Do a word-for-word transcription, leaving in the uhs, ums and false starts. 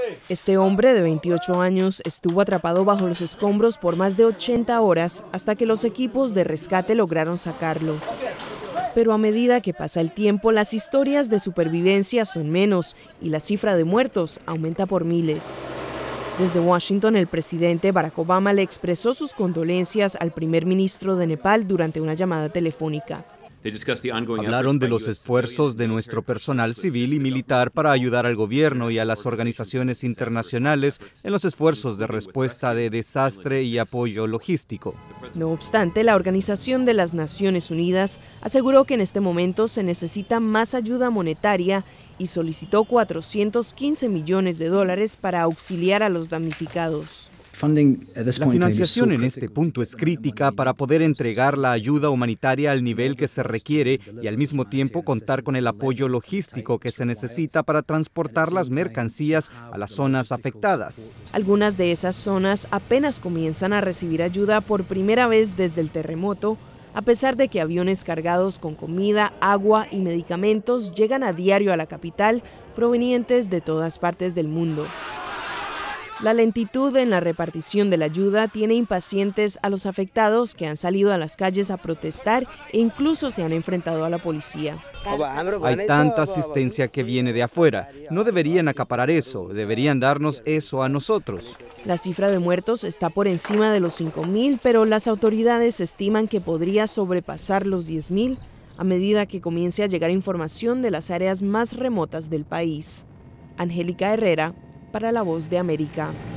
Este hombre de veintiocho años estuvo atrapado bajo los escombros por más de ochenta horas hasta que los equipos de rescate lograron sacarlo. Pero a medida que pasa el tiempo, las historias de supervivencia son menos y la cifra de muertos aumenta por miles. Desde Washington, el presidente Barack Obama le expresó sus condolencias al primer ministro de Nepal durante una llamada telefónica. Hablaron de los esfuerzos de nuestro personal civil y militar para ayudar al gobierno y a las organizaciones internacionales en los esfuerzos de respuesta de desastre y apoyo logístico. No obstante, la Organización de las Naciones Unidas aseguró que en este momento se necesita más ayuda monetaria y solicitó cuatrocientos quince millones de dólares para auxiliar a los damnificados. La financiación en este punto es crítica para poder entregar la ayuda humanitaria al nivel que se requiere y al mismo tiempo contar con el apoyo logístico que se necesita para transportar las mercancías a las zonas afectadas. Algunas de esas zonas apenas comienzan a recibir ayuda por primera vez desde el terremoto, a pesar de que aviones cargados con comida, agua y medicamentos llegan a diario a la capital provenientes de todas partes del mundo. La lentitud en la repartición de la ayuda tiene impacientes a los afectados que han salido a las calles a protestar e incluso se han enfrentado a la policía. Hay tanta asistencia que viene de afuera. No deberían acaparar eso, deberían darnos eso a nosotros. La cifra de muertos está por encima de los cinco mil, pero las autoridades estiman que podría sobrepasar los diez mil a medida que comience a llegar información de las áreas más remotas del país. Angélica Herrera, para La Voz de América.